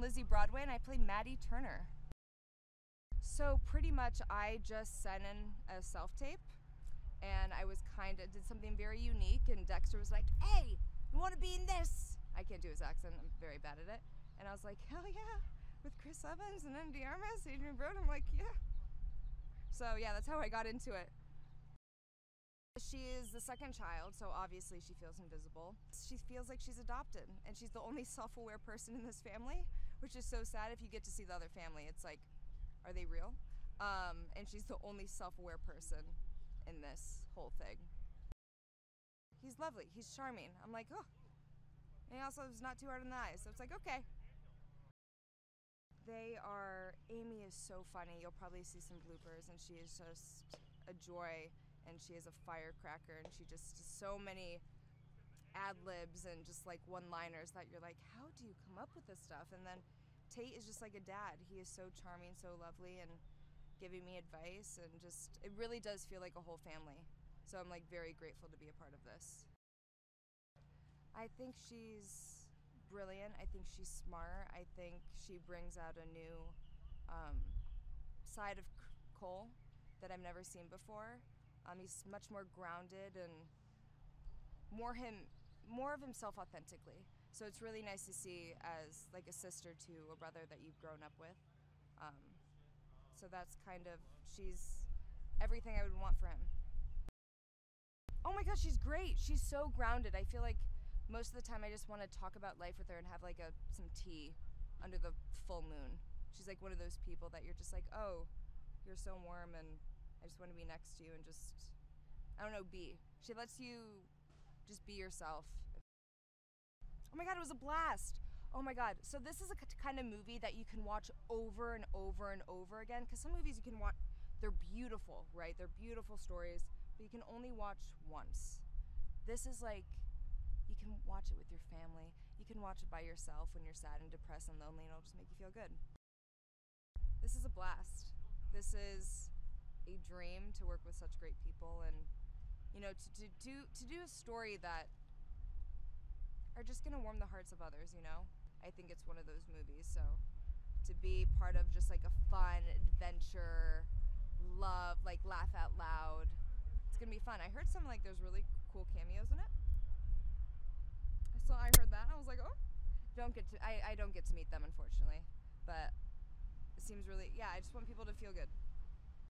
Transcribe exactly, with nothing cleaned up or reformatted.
Lizzie Broadway, and I play Maddie Turner. So pretty much I just sent in a self-tape, and I was kind of, did something very unique, and Dexter was like, hey, you want to be in this? I can't do his accent, I'm very bad at it. And I was like, hell yeah, with Chris Evans and Ana de Armas, Adrian Brody, I'm like, yeah. So yeah, that's how I got into it. She is the second child, so obviously she feels invisible. She feels like she's adopted, and she's the only self-aware person in this family, which is so sad. If you get to see the other family, it's like, are they real? Um, and she's the only self-aware person in this whole thing. He's lovely, he's charming. I'm like, oh. And he also is not too hard on the eyes, so it's like, okay. They are, Amy is so funny. You'll probably see some bloopers, and she is just a joy, and she is a firecracker, and she just does so many ad-libs and just like one-liners that you're like, how do you come up with this stuff? And then Tate is just like a dad. He is so charming, so lovely, and giving me advice, and just, it really does feel like a whole family. So I'm like very grateful to be a part of this. I think she's brilliant. I think she's smart. I think she brings out a new um, side of Cole that I've never seen before. Um, he's much more grounded and more him, more of himself authentically. So it's really nice to see as like a sister to a brother that you've grown up with. Um, so that's kind of, she's everything I would want for him. Oh my gosh, she's great. She's so grounded. I feel like most of the time I just want to talk about life with her and have like a some tea under the full moon. She's like one of those people that you're just like, oh, you're so warm, and I just want to be next to you and just, I don't know, be. She lets you just be yourself. Oh my God, it was a blast. Oh my God. So this is a kind of movie that you can watch over and over and over again, because some movies you can watch, they're beautiful, right? They're beautiful stories, but you can only watch once. This is like, you can watch it with your family. You can watch it by yourself when you're sad and depressed and lonely, and it'll just make you feel good. This is a blast. This is a dream to work with such great people, and you know, to, to, do, to do a story that are just gonna warm the hearts of others, you know? I think it's one of those movies, so to be part of just like a fun adventure, love, like laugh out loud, it's gonna be fun. I heard some like there's really cool cameos in it. So I heard that, and I was like, oh. Don't get to, I, I don't get to meet them, unfortunately, but it seems really, yeah, I just want people to feel good.